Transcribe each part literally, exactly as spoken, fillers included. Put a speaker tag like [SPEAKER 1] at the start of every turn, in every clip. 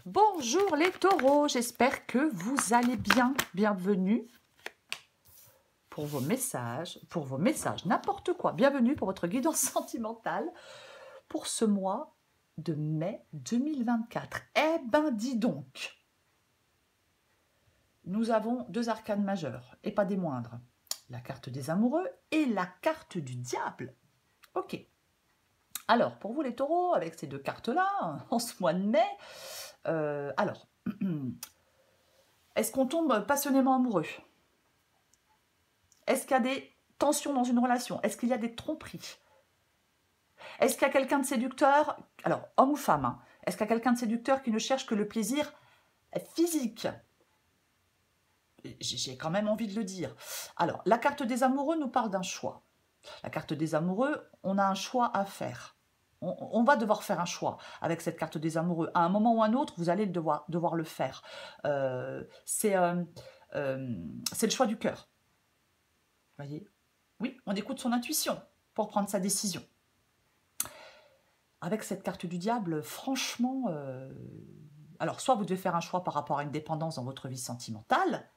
[SPEAKER 1] Bonjour les taureaux, j'espère que vous allez bien. Bienvenue pour vos messages, pour vos messages, n'importe quoi. Bienvenue pour votre guidance sentimentale pour ce mois de mai deux mille vingt-quatre. Eh ben dis donc, nous avons deux arcanes majeures et pas des moindres. La carte des amoureux et la carte du diable. Ok. Alors, pour vous les taureaux, avec ces deux cartes-là, en ce mois de mai, euh, alors, est-ce qu'on tombe passionnément amoureux? Est-ce qu'il y a des tensions dans une relation? Est-ce qu'il y a des tromperies? Est-ce qu'il y a quelqu'un de séducteur? Alors, homme ou femme, hein, est-ce qu'il y a quelqu'un de séducteur qui ne cherche que le plaisir physique? J'ai quand même envie de le dire. Alors, la carte des amoureux nous parle d'un choix. La carte des amoureux, on a un choix à faire. On, on va devoir faire un choix avec cette carte des amoureux. À un moment ou à un autre, vous allez devoir, devoir le faire. Euh, C'est euh, euh, c'est le choix du cœur. Vous voyez? Oui, on écoute son intuition pour prendre sa décision. Avec cette carte du diable, franchement, euh, alors soit vous devez faire un choix par rapport à une dépendance dans votre vie sentimentale,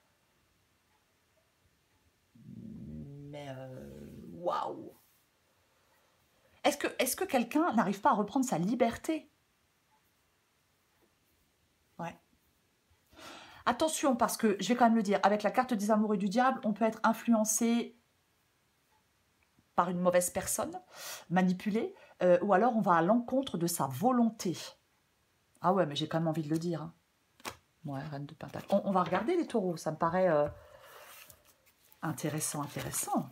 [SPEAKER 1] mais waouh wow. Est-ce que, est-ce que quelqu'un n'arrive pas à reprendre sa liberté? Ouais. Attention, parce que, je vais quand même le dire, avec la carte des amoureux du diable, on peut être influencé par une mauvaise personne, manipulé, euh, ou alors on va à l'encontre de sa volonté. Ah ouais, mais j'ai quand même envie de le dire. Hein. Ouais, reine de pentacle. On, on va regarder les taureaux, ça me paraît euh, intéressant, intéressant.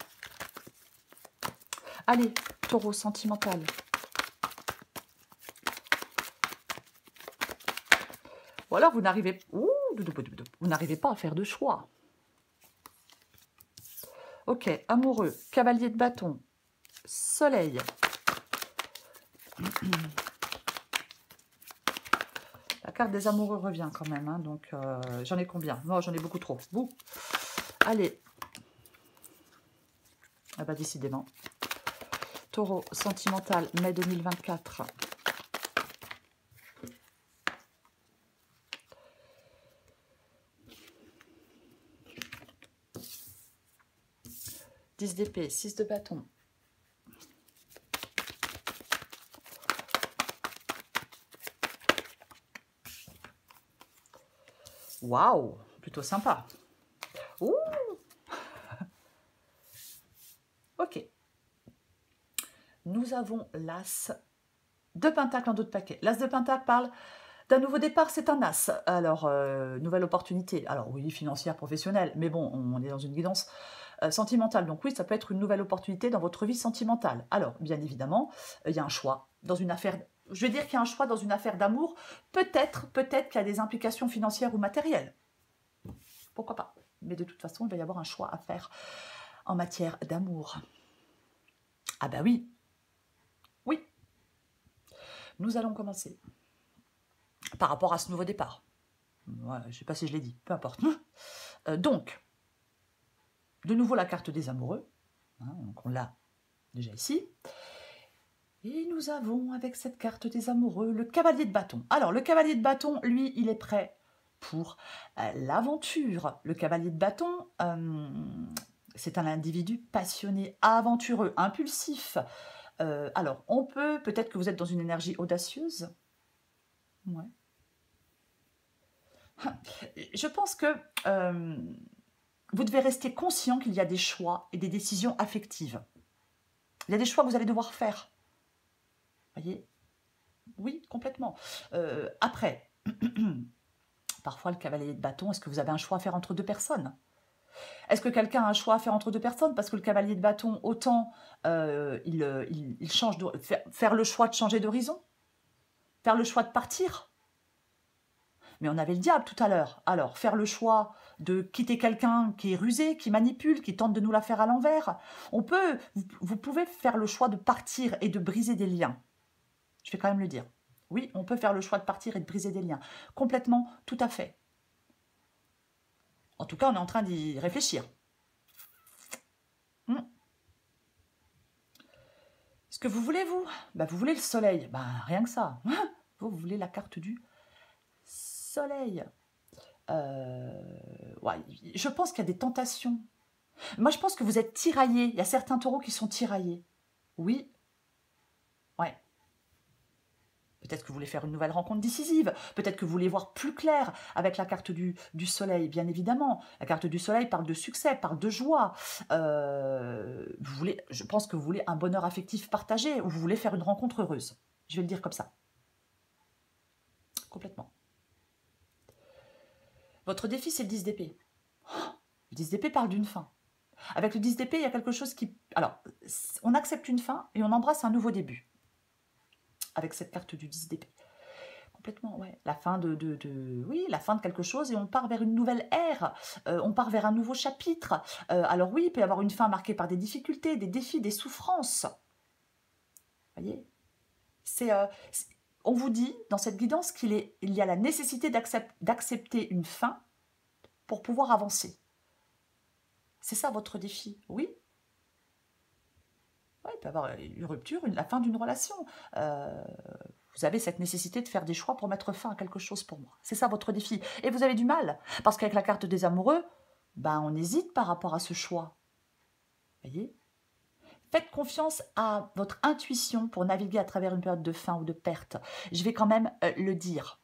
[SPEAKER 1] Allez, taureau sentimental. Ou alors vous n'arrivez vous n'arrivez pas à faire de choix. Ok, amoureux, cavalier de bâton, soleil. La carte des amoureux revient quand même, hein, donc euh, j'en ai combien? Non, j'en ai beaucoup trop. Bouh. Allez. Ah bah décidément. Taureau sentimental, mai deux mille vingt-quatre. dix d'épée, six de bâton. Waouh, plutôt sympa. Ouh. Ok. Nous avons l'as de pentacle en dos de paquet. L'as de pentacle parle d'un nouveau départ, c'est un as. Alors, euh, nouvelle opportunité. Alors oui, financière, professionnelle, mais bon, on est dans une guidance euh, sentimentale. Donc oui, ça peut être une nouvelle opportunité dans votre vie sentimentale. Alors, bien évidemment, il y a un choix dans une affaire. Je vais dire qu'il y a un choix dans une affaire d'amour. Peut-être, peut-être qu'il y a des implications financières ou matérielles. Pourquoi pas? Mais de toute façon, il va y avoir un choix à faire en matière d'amour. Ah bah oui. Oui. Nous allons commencer par rapport à ce nouveau départ. Ouais, je ne sais pas si je l'ai dit, peu importe. Euh, donc, de nouveau la carte des amoureux. Hein, donc on l'a déjà ici. Et nous avons avec cette carte des amoureux le cavalier de bâton. Alors, le cavalier de bâton, lui, il est prêt pour euh, l'aventure. Le cavalier de bâton, euh, c'est un individu passionné, aventureux, impulsif. Euh, alors, on peut, peut-être que vous êtes dans une énergie audacieuse. Ouais. Je pense que euh, vous devez rester conscient qu'il y a des choix et des décisions affectives. Il y a des choix que vous allez devoir faire. Vous voyez? Oui, complètement. Euh, après, parfois le cavalier de bâton, est-ce que vous avez un choix à faire entre deux personnes? Est-ce que quelqu'un a un choix à faire entre deux personnes? Parce que le cavalier de bâton, autant euh, il, il, il change de, faire, faire le choix de changer d'horizon, faire le choix de partir. Mais on avait le diable tout à l'heure. Alors, faire le choix de quitter quelqu'un qui est rusé, qui manipule, qui tente de nous la faire à l'envers. On peut, vous, vous pouvez faire le choix de partir et de briser des liens. Je vais quand même le dire. Oui, on peut faire le choix de partir et de briser des liens. Complètement, tout à fait. En tout cas, on est en train d'y réfléchir. Hmm. Ce que vous voulez, vous? Bah, vous voulez le soleil. Bah, rien que ça. Vous, vous voulez la carte du soleil. Euh, ouais, je pense qu'il y a des tentations. Moi, je pense que vous êtes tiraillés. Il y a certains taureaux qui sont tiraillés. Oui, ouais. Peut-être que vous voulez faire une nouvelle rencontre décisive. Peut-être que vous voulez voir plus clair avec la carte du, du soleil, bien évidemment. La carte du soleil parle de succès, parle de joie. Euh, vous voulez, je pense que vous voulez un bonheur affectif partagé ou vous voulez faire une rencontre heureuse. Je vais le dire comme ça. Complètement. Votre défi, c'est le dix d'épée. Le dix d'épée parle d'une fin. Avec le dix d'épée, il y a quelque chose qui... Alors, on accepte une fin et on embrasse un nouveau début. Avec cette carte du dix d'épée. Complètement, ouais. La fin de, de, de... Oui, la fin de quelque chose et on part vers une nouvelle ère. Euh, on part vers un nouveau chapitre. Euh, alors oui, il peut y avoir une fin marquée par des difficultés, des défis, des souffrances. Vous voyez, c'est... Euh, on vous dit, dans cette guidance, qu'il est, il y a la nécessité d'accepter une fin pour pouvoir avancer. C'est ça votre défi, oui. Ouais, il peut y avoir une rupture, une, la fin d'une relation. Euh, vous avez cette nécessité de faire des choix pour mettre fin à quelque chose pour moi. C'est ça votre défi. Et vous avez du mal, parce qu'avec la carte des amoureux, ben, on hésite par rapport à ce choix. Vous voyez ? Faites confiance à votre intuition pour naviguer à travers une période de fin ou de perte. Je vais quand même euh, le dire.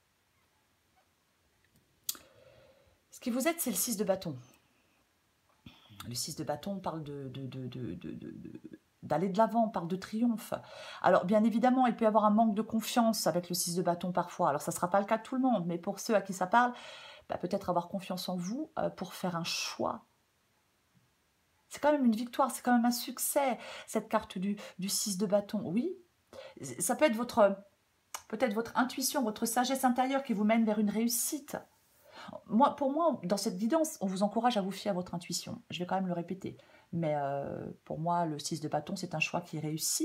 [SPEAKER 1] Ce qui vous aide, c'est le six de bâton. Le six de bâton parle de... de, de, de, de, de d'aller de l'avant, on parle de triomphe. Alors, bien évidemment, il peut y avoir un manque de confiance avec le six de bâton parfois. Alors, ça ne sera pas le cas de tout le monde, mais pour ceux à qui ça parle, bah, peut-être avoir confiance en vous euh, pour faire un choix. C'est quand même une victoire, c'est quand même un succès, cette carte du, du six de bâton. Oui, ça peut être votre, peut-être votre intuition, votre sagesse intérieure qui vous mène vers une réussite. Moi, pour moi, dans cette guidance, on vous encourage à vous fier à votre intuition. Je vais quand même le répéter. Mais euh, pour moi, le six de bâton, c'est un choix qui réussit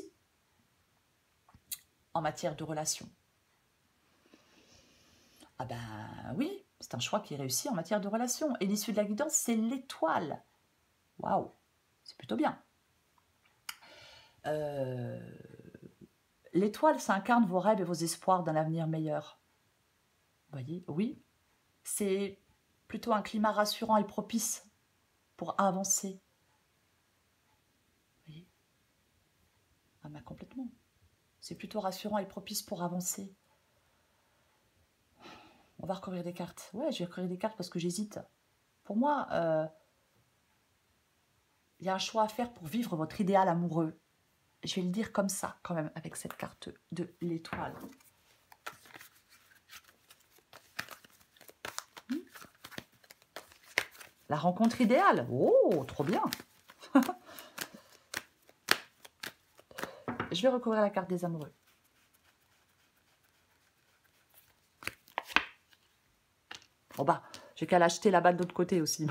[SPEAKER 1] en matière de relation. Ah ben oui, c'est un choix qui réussit en matière de relation. Et l'issue de la guidance, c'est l'étoile. Waouh, c'est plutôt bien. Euh, l'étoile, ça incarne vos rêves et vos espoirs d'un avenir meilleur. Vous voyez, oui. C'est plutôt un climat rassurant et propice pour avancer. Vous voyez ? Ah ben complètement. C'est plutôt rassurant et propice pour avancer. On va recourir des cartes. Ouais, je vais recourir des cartes parce que j'hésite. Pour moi, euh, il y a un choix à faire pour vivre votre idéal amoureux. Je vais le dire comme ça, quand même, avec cette carte de l'étoile. La rencontre idéale. Oh, trop bien. Je vais recouvrir la carte des amoureux. Bon bah, j'ai qu'à l'acheter la balle de l'autre côté aussi.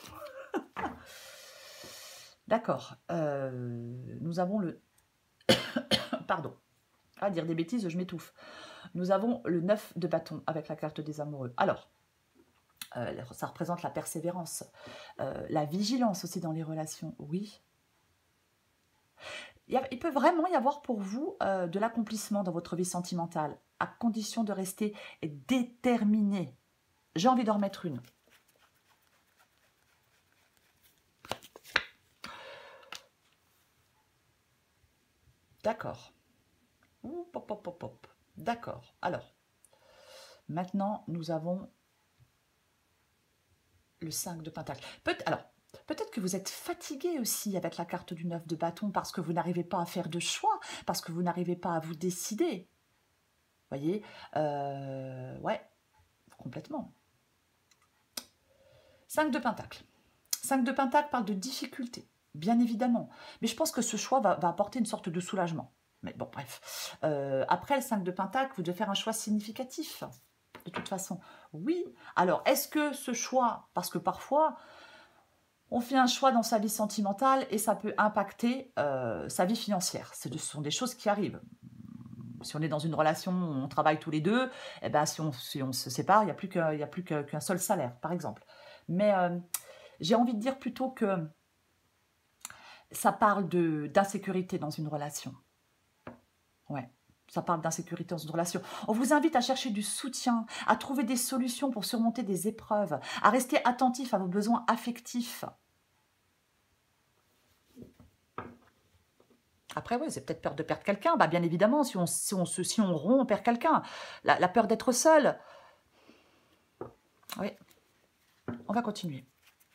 [SPEAKER 1] D'accord. Euh, nous avons le... Pardon. À dire des bêtises, je m'étouffe. Nous avons le neuf de bâton avec la carte des amoureux. Alors, euh, ça représente la persévérance, euh, la vigilance aussi dans les relations. Oui. Il, y a, il peut vraiment y avoir pour vous euh, de l'accomplissement dans votre vie sentimentale, à condition de rester déterminé. J'ai envie d'en remettre une. D'accord. Pop, pop, pop, pop. D'accord. Alors, maintenant, nous avons le cinq de pentacle. Peut alors, peut-être que vous êtes fatigué aussi avec la carte du neuf de bâton parce que vous n'arrivez pas à faire de choix, parce que vous n'arrivez pas à vous décider. Vous voyez, euh, ouais, complètement. cinq de pentacle. cinq de pentacle parle de difficulté, bien évidemment. Mais je pense que ce choix va, va apporter une sorte de soulagement. Mais bon, bref. Euh, après le cinq de pentacle, vous devez faire un choix significatif. De toute façon, oui. Alors, est-ce que ce choix, parce que parfois, on fait un choix dans sa vie sentimentale et ça peut impacter euh, sa vie financière. Ce sont des choses qui arrivent. Si on est dans une relation où on travaille tous les deux, eh ben, si, on, si on se sépare, il n'y a plus qu'un plus qu'un seul salaire, par exemple. Mais euh, j'ai envie de dire plutôt que ça parle d'insécurité dans une relation. Ouais. Ça parle d'insécurité dans une relation. On vous invite à chercher du soutien, à trouver des solutions pour surmonter des épreuves, à rester attentif à vos besoins affectifs. Après, oui, c'est peut-être peur de perdre quelqu'un. Bah, bien évidemment, si on, si on, se- si on rompt, on perd quelqu'un. La, la peur d'être seul. Oui, on va continuer.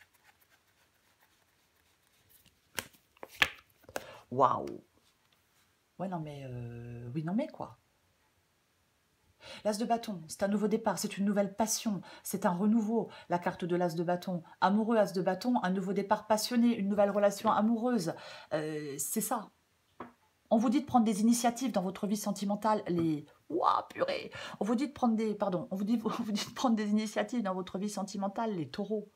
[SPEAKER 1] Waouh. Ouais, non, mais... euh, oui, non, mais quoi. L'as de bâton, c'est un nouveau départ, c'est une nouvelle passion, c'est un renouveau. La carte de l'as de bâton. Amoureux, as de bâton, un nouveau départ passionné, une nouvelle relation amoureuse. Euh, c'est ça. On vous dit de prendre des initiatives dans votre vie sentimentale, les... Ouah, purée. On vous dit de prendre des... Pardon, on vous dit, on vous dit de prendre des initiatives dans votre vie sentimentale, les taureaux.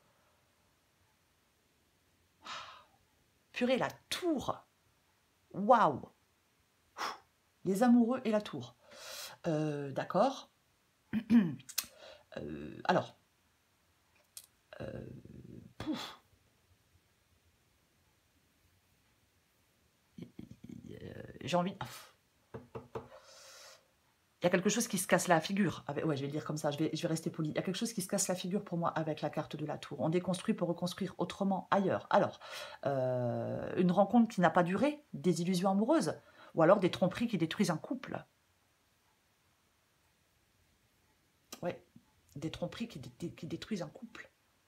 [SPEAKER 1] Purée, la tour. Waouh. Les amoureux et la tour. Euh, D'accord. Euh, alors, euh, pouf. Euh, j'ai envie... Il y a quelque chose qui se casse la figure. Avec, ouais, je vais le dire comme ça, je vais, je vais rester poli. Il y a quelque chose qui se casse la figure pour moi avec la carte de la tour. On déconstruit pour reconstruire autrement ailleurs. Alors, euh, une rencontre qui n'a pas duré, des illusions amoureuses, ou alors des tromperies qui détruisent un couple. Ouais, des tromperies qui, dé qui détruisent un couple.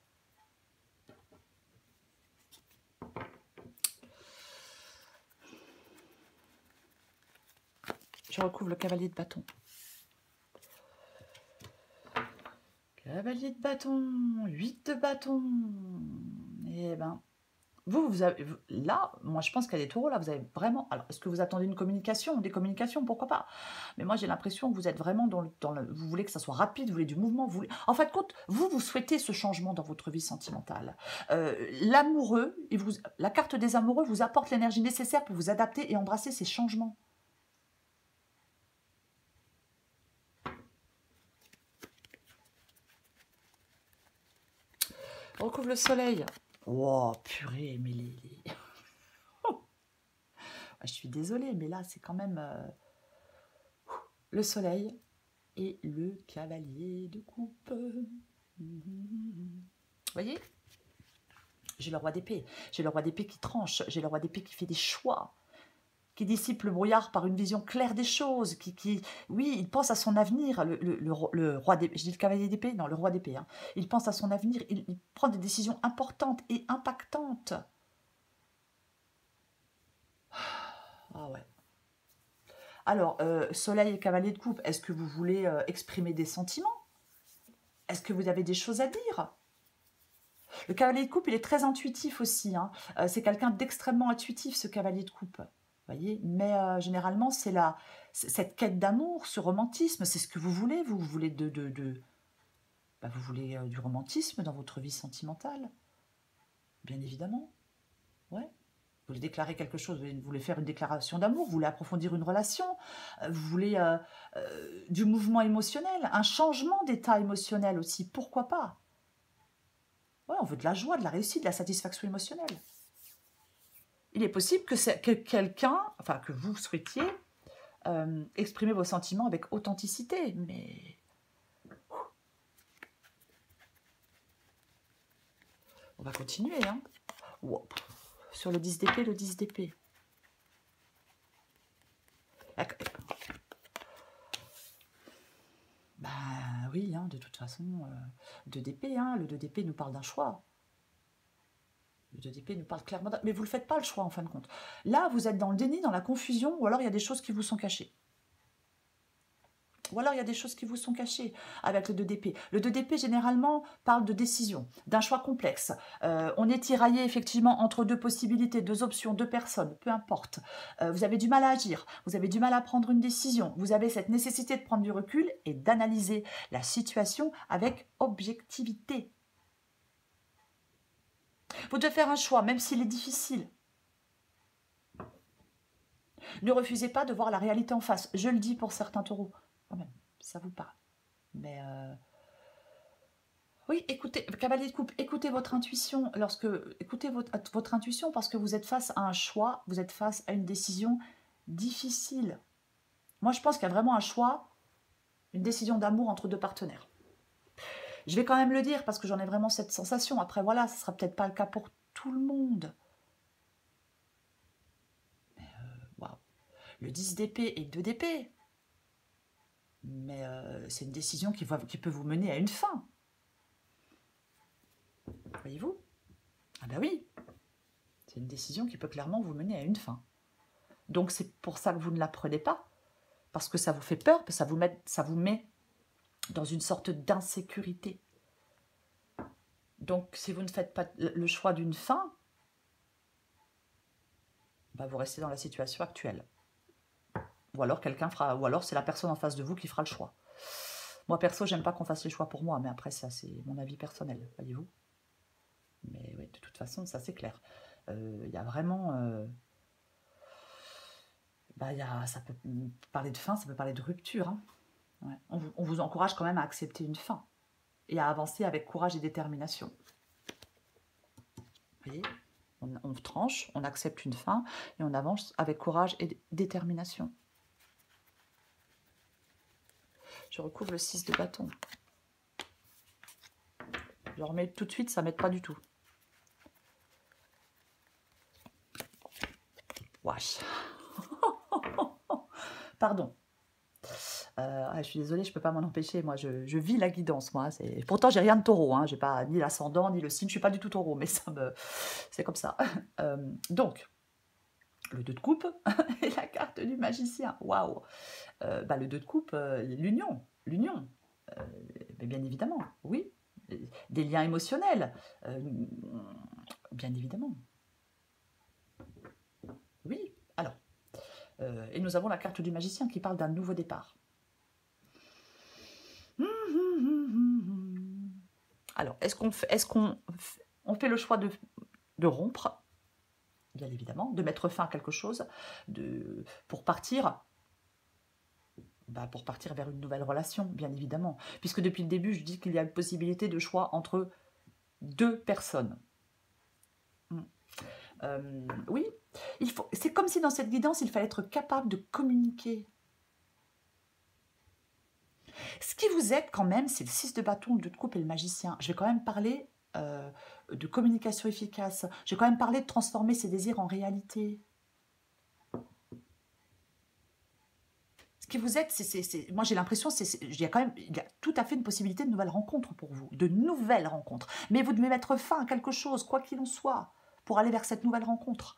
[SPEAKER 1] Je recouvre le cavalier de bâton. Cavalier de bâton, huit de bâton. Eh ben, vous, vous avez, là, moi je pense qu'il y a des taureaux, là, vous avez vraiment... Alors, est-ce que vous attendez une communication? Des communications, pourquoi pas? Mais moi j'ai l'impression que vous êtes vraiment dans le, dans le... Vous voulez que ça soit rapide, vous voulez du mouvement, vous voulez... En fin de compte, vous, vous souhaitez ce changement dans votre vie sentimentale. Euh, L'amoureux, et vous, la carte des amoureux vous apporte l'énergie nécessaire pour vous adapter et embrasser ces changements. On recouvre le soleil. Oh, purée, mais les... les... Je suis désolée, mais là, c'est quand même... Euh... Le soleil et le cavalier de coupe. Vous voyez? J'ai le roi d'épée. J'ai le roi d'épée qui tranche. J'ai le roi d'épée qui fait des choix, qui dissipe le brouillard par une vision claire des choses, qui, qui oui, il pense à son avenir, le, le, le, le roi d'épée, je dis le cavalier d'épée, non, le roi d'épée, hein. Il pense à son avenir, il, il prend des décisions importantes et impactantes. Ah ouais. Alors, euh, soleil et cavalier de coupe, est-ce que vous voulez euh, exprimer des sentiments? Est-ce que vous avez des choses à dire? Le cavalier de coupe, il est très intuitif aussi, hein. Euh, c'est quelqu'un d'extrêmement intuitif, ce cavalier de coupe. Voyez, mais euh, généralement, c'est la cette quête d'amour, ce romantisme, c'est ce que vous voulez, vous, vous voulez de, de, de bah, vous voulez euh, du romantisme dans votre vie sentimentale, bien évidemment, ouais. Vous voulez déclarer quelque chose, vous voulez faire une déclaration d'amour, vous voulez approfondir une relation, euh, vous voulez euh, euh, du mouvement émotionnel, un changement d'état émotionnel aussi, pourquoi pas? Ouais, on veut de la joie, de la réussite, de la satisfaction émotionnelle. Il est possible que, que quelqu'un, enfin que vous souhaitiez euh, exprimer vos sentiments avec authenticité, mais... On va continuer, hein. Wow. Sur le dix d'épée, le dix d'épée. Bah oui, hein, de toute façon, euh, deux d'épée, hein, le deux d'épée nous parle d'un choix. Le deux d'épée nous parle clairement d'un... Mais vous ne le faites pas le choix en fin de compte. Là, vous êtes dans le déni, dans la confusion, ou alors il y a des choses qui vous sont cachées. Ou alors il y a des choses qui vous sont cachées avec le deux d'épée. Le deux d'épée, généralement, parle de décision, d'un choix complexe. Euh, on est tiraillé, effectivement, entre deux possibilités, deux options, deux personnes, peu importe. Euh, vous avez du mal à agir, vous avez du mal à prendre une décision. Vous avez cette nécessité de prendre du recul et d'analyser la situation avec objectivité. Vous devez faire un choix, même s'il est difficile. Ne refusez pas de voir la réalité en face. Je le dis pour certains taureaux. Quand même, ça vous parle. Mais euh... oui, écoutez, cavalier de coupe, écoutez votre intuition. Lorsque écoutez votre, votre intuition parce que vous êtes face à un choix, vous êtes face à une décision difficile. Moi, je pense qu'il y a vraiment un choix, une décision d'amour entre deux partenaires. Je vais quand même le dire parce que j'en ai vraiment cette sensation. Après, voilà, ce ne sera peut-être pas le cas pour tout le monde. Mais, euh, waouh. Le dix d'épée et le deux d'épée. Mais euh, c'est une décision qui, va, qui peut vous mener à une fin. Voyez-vous? Ah ben oui. C'est une décision qui peut clairement vous mener à une fin. Donc c'est pour ça que vous ne la prenez pas. Parce que ça vous fait peur, parce que ça vous met, ça vous met dans une sorte d'insécurité. Donc si vous ne faites pas le choix d'une fin, bah, vous restez dans la situation actuelle. Ou alors quelqu'un fera, ou alors c'est la personne en face de vous qui fera le choix. Moi perso, j'aime pas qu'on fasse les choix pour moi, mais après ça c'est mon avis personnel, voyez-vous. Mais oui, de toute façon, ça c'est clair. Il euh, y a vraiment... Euh, bah, y a, ça peut parler de fin, ça peut parler de rupture. Hein. Ouais. On, vous, on vous encourage quand même à accepter une fin. Et à avancer avec courage et détermination. Vous voyez, on, on tranche, on accepte une fin, et on avance avec courage et détermination. Je recouvre le six de bâton. Je le remets tout de suite, ça ne m'aide pas du tout. Wesh. Pardon. Euh, ah, je suis désolée, je ne peux pas m'en empêcher. Moi, je, je vis la guidance. Moi, pourtant, j'ai rien de taureau. Hein. Je n'ai pas ni l'ascendant, ni le signe. Je ne suis pas du tout taureau, mais ça me, c'est comme ça. Euh, donc, le deux de coupe et la carte du magicien. Waouh. Euh, bah, le deux de coupe, euh, l'union. L'union. Euh, bien évidemment, oui. Des liens émotionnels. Euh, bien évidemment. Oui. Alors. Euh, et nous avons la carte du magicien qui parle d'un nouveau départ. Alors, est-ce qu'on fait, est-ce qu'on on fait le choix de, de rompre, bien évidemment, de mettre fin à quelque chose, de, pour partir, bah pour partir vers une nouvelle relation, bien évidemment. Puisque depuis le début, je dis qu'il y a une possibilité de choix entre deux personnes. Euh, oui, il faut, c'est comme si dans cette guidance, il fallait être capable de communiquer. Ce qui vous aide quand même, c'est le six de bâton, le deux de coupe et le magicien. Je vais quand même parler euh, de communication efficace. Je vais quand même parler de transformer ses désirs en réalité. Ce qui vous aide, c'est... Moi, j'ai l'impression, il y a quand même il y a tout à fait une possibilité de nouvelles rencontres pour vous. De nouvelles rencontres. Mais vous devez mettre fin à quelque chose, quoi qu'il en soit, pour aller vers cette nouvelle rencontre.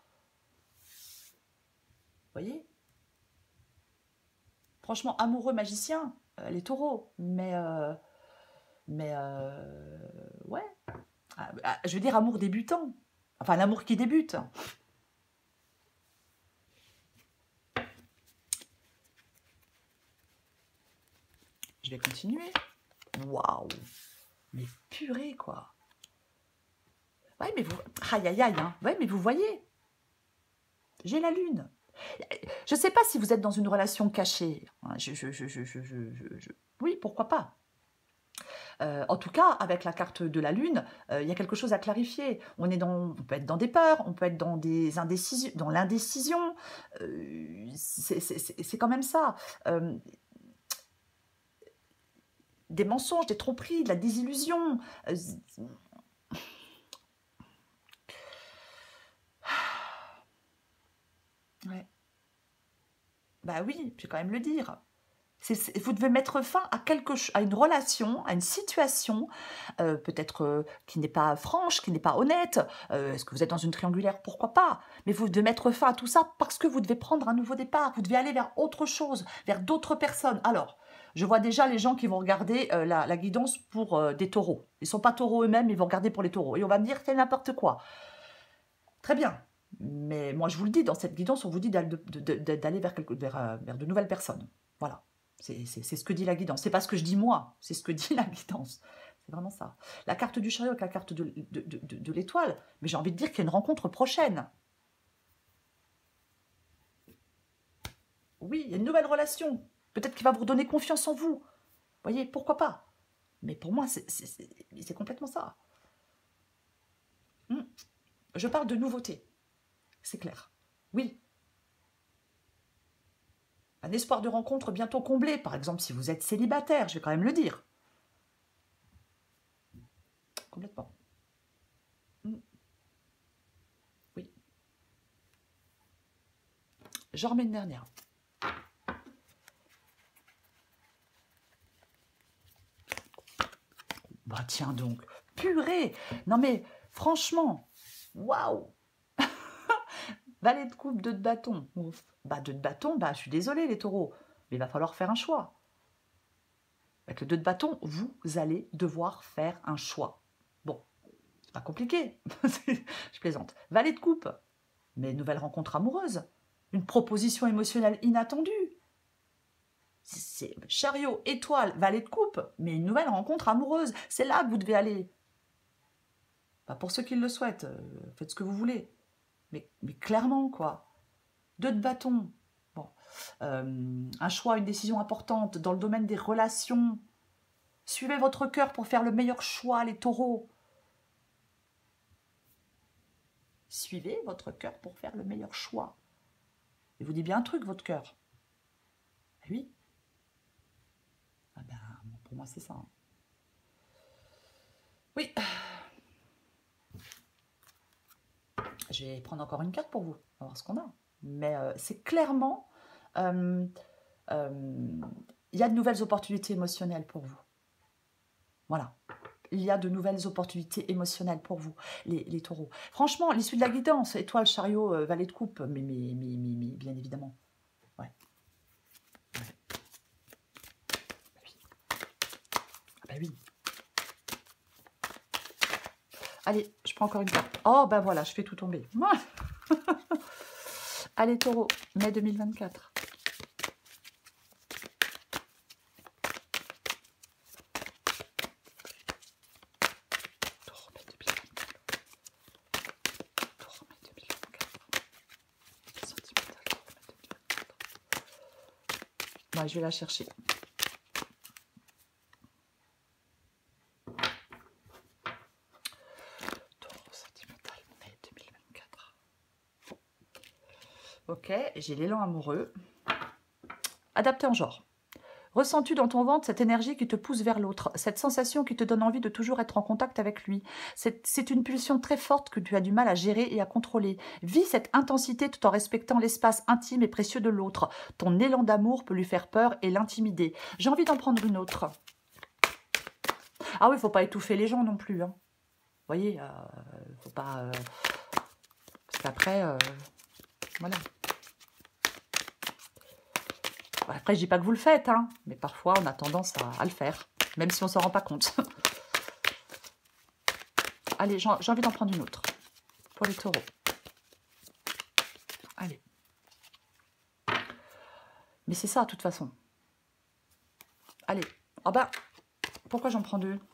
[SPEAKER 1] Vous voyez? Franchement, amoureux magicien, euh, les taureaux. Mais... Euh, mais... Euh, ouais. Je veux dire amour débutant. Enfin, l'amour qui débute. Je vais continuer. Waouh. Mais purée, quoi. Ouais, mais vous... Aïe, aïe, aïe. Hein. Ouais, mais vous voyez. J'ai la lune. Je ne sais pas si vous êtes dans une relation cachée. Je, je, je, je, je, je, je... Oui, pourquoi pas. Euh, en tout cas, avec la carte de la Lune, euh, il y a quelque chose à clarifier. On, est dans, on peut être dans des peurs, on peut être dans des indécisions, dans l'indécision. Euh, c'est quand même ça. Euh, des mensonges, des tromperies, de la désillusion. Euh, ouais. Bah oui, je vais quand même le dire. Vous devez mettre fin à, quelque, à une relation, à une situation, euh, peut-être euh, qui n'est pas franche, qui n'est pas honnête. Euh, Est-ce que vous êtes dans une triangulaire? Pourquoi pas? Mais vous devez mettre fin à tout ça parce que vous devez prendre un nouveau départ. Vous devez aller vers autre chose, vers d'autres personnes. Alors, je vois déjà les gens qui vont regarder euh, la, la guidance pour euh, des taureaux. Ils ne sont pas taureaux eux-mêmes, ils vont regarder pour les taureaux. Et on va me dire, c'est n'importe quoi. Très bien. Mais moi, je vous le dis, dans cette guidance, on vous dit d'aller vers, vers, vers de nouvelles personnes. Voilà. C'est ce que dit la guidance. C'est pas ce que je dis moi, c'est ce que dit la guidance. C'est vraiment ça. La carte du chariot avec la carte de, de, de, de, de l'étoile, mais j'ai envie de dire qu'il y a une rencontre prochaine. Oui, il y a une nouvelle relation. Peut-être qu'il va vous redonner confiance en vous. Vous voyez, pourquoi pas? Mais pour moi, c'est complètement ça. Hum. Je parle de nouveauté. C'est clair. Oui. Un espoir de rencontre bientôt comblé, par exemple si vous êtes célibataire, je vais quand même le dire. Complètement. Mm. Oui. J'en remets une dernière. Bah tiens donc, purée. Non mais, franchement, waouh. Valet de coupe, deux de bâton. Ouf. Bah deux de bâton, bah je suis désolée les taureaux, mais il va falloir faire un choix. Avec le deux de bâton, vous allez devoir faire un choix. Bon, c'est pas compliqué, je plaisante. Valet de coupe, mais nouvelle rencontre amoureuse, une proposition émotionnelle inattendue. C'est chariot, étoile, valet de coupe, mais une nouvelle rencontre amoureuse. C'est là que vous devez aller. Bah, pour ceux qui le souhaitent, euh, faites ce que vous voulez. Mais, mais clairement, quoi. Deux de bâton. Bon. Euh, un choix, une décision importante dans le domaine des relations. Suivez votre cœur pour faire le meilleur choix, les taureaux. Suivez votre cœur pour faire le meilleur choix. Et vous dit bien un truc, votre cœur. Oui. Ah ben, pour moi, c'est ça. Hein. Oui. Je vais prendre encore une carte pour vous, on va voir ce qu'on a. Mais euh, c'est clairement... Euh, euh, il y a de nouvelles opportunités émotionnelles pour vous. Voilà. Il y a de nouvelles opportunités émotionnelles pour vous, les, les taureaux. Franchement, l'issue de la guidance, étoile, chariot, euh, valet de coupe, mais, mais, mais, mais, mais bien évidemment. Ouais. Ouais. Bah oui. Ah bah oui. Allez, je prends encore une carte. Oh, ben voilà, je fais tout tomber. Allez, taureau, mai deux mille vingt-quatre. Taureau, mai deux mille vingt-quatre. Taureau, mai deux mille vingt-quatre. Sentimental, taureau, mai deux mille vingt-quatre. Ouais, je vais la chercher. Ok, j'ai l'élan amoureux. Adapté en genre. Ressens-tu dans ton ventre cette énergie qui te pousse vers l'autre, cette sensation qui te donne envie de toujours être en contact avec lui. C'est une pulsion très forte que tu as du mal à gérer et à contrôler. Vis cette intensité tout en respectant l'espace intime et précieux de l'autre. Ton élan d'amour peut lui faire peur et l'intimider. J'ai envie d'en prendre une autre. Ah oui, il ne faut pas étouffer les gens non plus. Hein. Vous voyez, il euh, ne faut pas... Euh, parce qu'après... Euh, voilà. Après, je dis pas que vous le faites, hein, mais parfois, on a tendance à, à le faire, même si on ne s'en rend pas compte. Allez, j'ai envie d'en prendre une autre, pour les taureaux. Allez. Mais c'est ça, de toute façon. Allez. Ah bah, pourquoi j'en prends deux?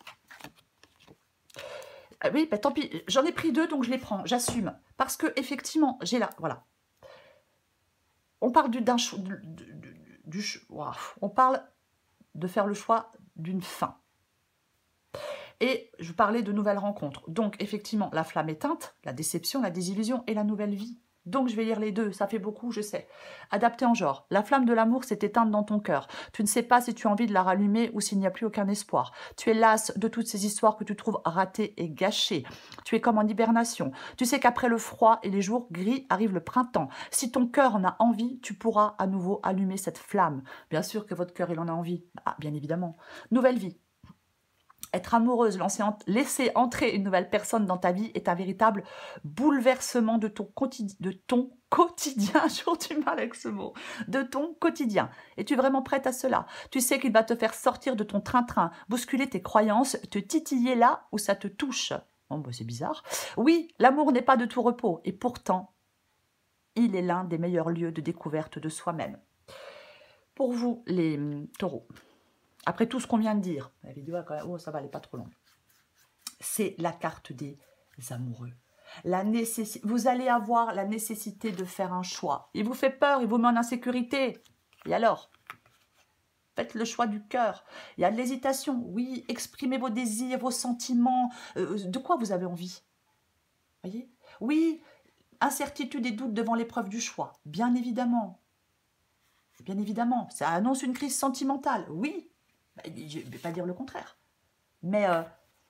[SPEAKER 1] ah Oui, bah tant pis, j'en ai pris deux, donc je les prends, j'assume. Parce que, effectivement, j'ai là, voilà. On parle d'un choix... Du, wow. On parle de faire le choix d'une fin. Et je parlais de nouvelles rencontres. Donc, effectivement, la flamme éteinte, la déception, la désillusion et la nouvelle vie. Donc, je vais lire les deux. Ça fait beaucoup, je sais. Adapté en genre. La flamme de l'amour s'est éteinte dans ton cœur. Tu ne sais pas si tu as envie de la rallumer ou s'il n'y a plus aucun espoir. Tu es lasse de toutes ces histoires que tu trouves ratées et gâchées. Tu es comme en hibernation. Tu sais qu'après le froid et les jours gris arrive le printemps. Si ton cœur en a envie, tu pourras à nouveau allumer cette flamme. Bien sûr que votre cœur, il en a envie. Ah, bien évidemment. Nouvelle vie. Être amoureuse, laisser entrer une nouvelle personne dans ta vie est un véritable bouleversement de ton, quotidien, de ton quotidien. J'ai du mal avec ce mot. De ton quotidien. Es-tu vraiment prête à cela? Tu sais qu'il va te faire sortir de ton train-train, bousculer tes croyances, te titiller là où ça te touche. Bon, bah, c'est bizarre. Oui, l'amour n'est pas de tout repos. Et pourtant, il est l'un des meilleurs lieux de découverte de soi-même. Pour vous, les hum, taureaux. Après tout ce qu'on vient de dire, la vidéo, quand même, oh, ça va, elle n'est pas trop longue. C'est la carte des amoureux. La nécessi... Vous allez avoir la nécessité de faire un choix. Il vous fait peur, il vous met en insécurité. Et alors? Faites le choix du cœur. Il y a de l'hésitation. Oui, exprimez vos désirs, vos sentiments. Euh, de quoi vous avez envie? Voyez? Oui, incertitude et doute devant l'épreuve du choix. Bien évidemment. bien évidemment. Ça annonce une crise sentimentale, oui. Bah, je ne vais pas dire le contraire. Mais euh,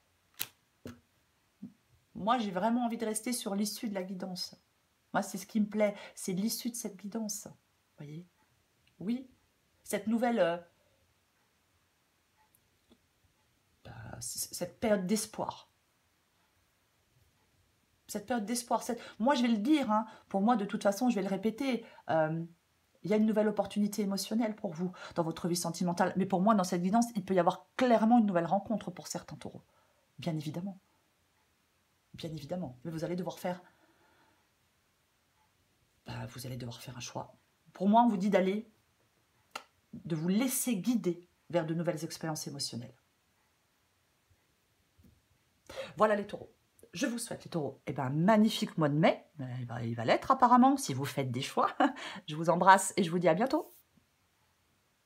[SPEAKER 1] moi, j'ai vraiment envie de rester sur l'issue de la guidance. Moi, c'est ce qui me plaît, c'est l'issue de cette guidance. Vous voyez? Oui, cette nouvelle... euh, bah, cette période d'espoir. Cette période d'espoir. Cette... Moi, je vais le dire, hein, pour moi, de toute façon, je vais le répéter. Euh, il y a une nouvelle opportunité émotionnelle pour vous dans votre vie sentimentale. Mais pour moi, dans cette guidance, il peut y avoir clairement une nouvelle rencontre pour certains taureaux. Bien évidemment. Bien évidemment. Mais vous allez devoir faire... Bah, vous allez devoir faire un choix. Pour moi, on vous dit d'aller, de vous laisser guider vers de nouvelles expériences émotionnelles. Voilà les taureaux. Je vous souhaite, les taureaux, eh ben, magnifique mois de mai. Il va, il va l'être apparemment, si vous faites des choix. Je vous embrasse et je vous dis à bientôt.